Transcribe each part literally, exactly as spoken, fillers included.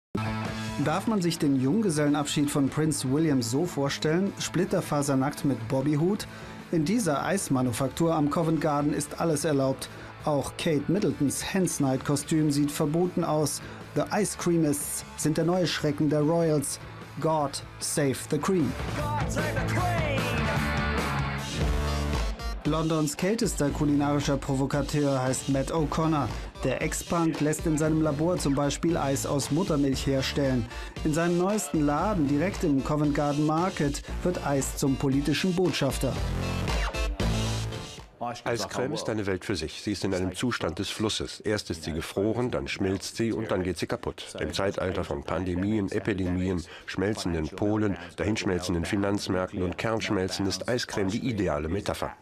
Darf man sich den Junggesellenabschied von Prinz William so vorstellen? Splitterfasernackt mit Bobbyhut? In dieser Eismanufaktur am Covent Garden ist alles erlaubt. Auch Kate Middletons Hens-Night-Kostüm sieht verboten aus. The Ice Creamists sind der neue Schrecken der Royals. God save the Queen. God save the Queen. Londons kältester kulinarischer Provokateur heißt Matt O'Connor. Der Ex-Punk lässt in seinem Labor zum Beispiel Eis aus Muttermilch herstellen. In seinem neuesten Laden direkt im Covent Garden Market wird Eis zum politischen Botschafter. Eiscreme ist eine Welt für sich. Sie ist in einem Zustand des Flusses. Erst ist sie gefroren, dann schmilzt sie und dann geht sie kaputt. Im Zeitalter von Pandemien, Epidemien, schmelzenden Polen, dahinschmelzenden Finanzmärkten und Kernschmelzen ist Eiscreme die ideale Metapher.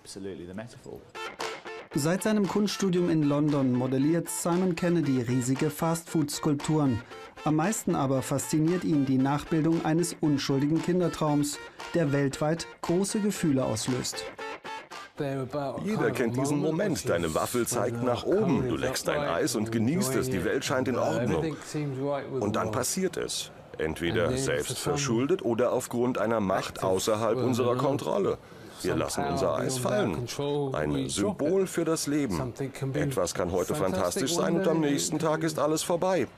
Seit seinem Kunststudium in London modelliert Simon Kennedy riesige Fastfood-Skulpturen. Am meisten aber fasziniert ihn die Nachbildung eines unschuldigen Kindertraums, der weltweit große Gefühle auslöst. Jeder kennt diesen Moment. Deine Waffel zeigt nach oben. Du leckst dein Eis und genießt es. Die Welt scheint in Ordnung. Und dann passiert es. Entweder selbst verschuldet oder aufgrund einer Macht außerhalb unserer Kontrolle. Wir lassen unser Eis fallen. Ein Symbol für das Leben. Etwas kann heute fantastisch sein und am nächsten Tag ist alles vorbei.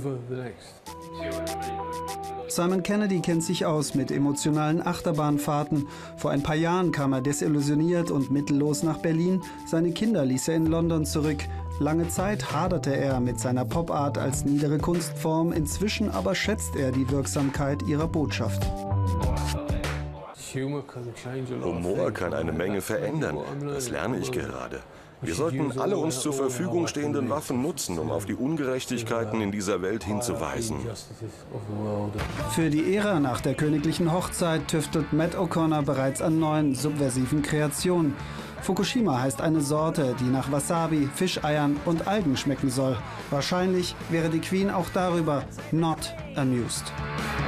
Simon Kennedy kennt sich aus mit emotionalen Achterbahnfahrten. Vor ein paar Jahren kam er desillusioniert und mittellos nach Berlin. Seine Kinder ließ er in London zurück. Lange Zeit haderte er mit seiner Pop-Art als niedere Kunstform. Inzwischen aber schätzt er die Wirksamkeit ihrer Botschaft. Humor kann eine Menge verändern. Das lerne ich gerade. Wir sollten alle uns zur Verfügung stehenden Waffen nutzen, um auf die Ungerechtigkeiten in dieser Welt hinzuweisen. Für die Ära nach der königlichen Hochzeit tüftelt Matt O'Connor bereits an neuen subversiven Kreationen. Fukushima heißt eine Sorte, die nach Wasabi, Fischeiern und Algen schmecken soll. Wahrscheinlich wäre die Queen auch darüber not amused.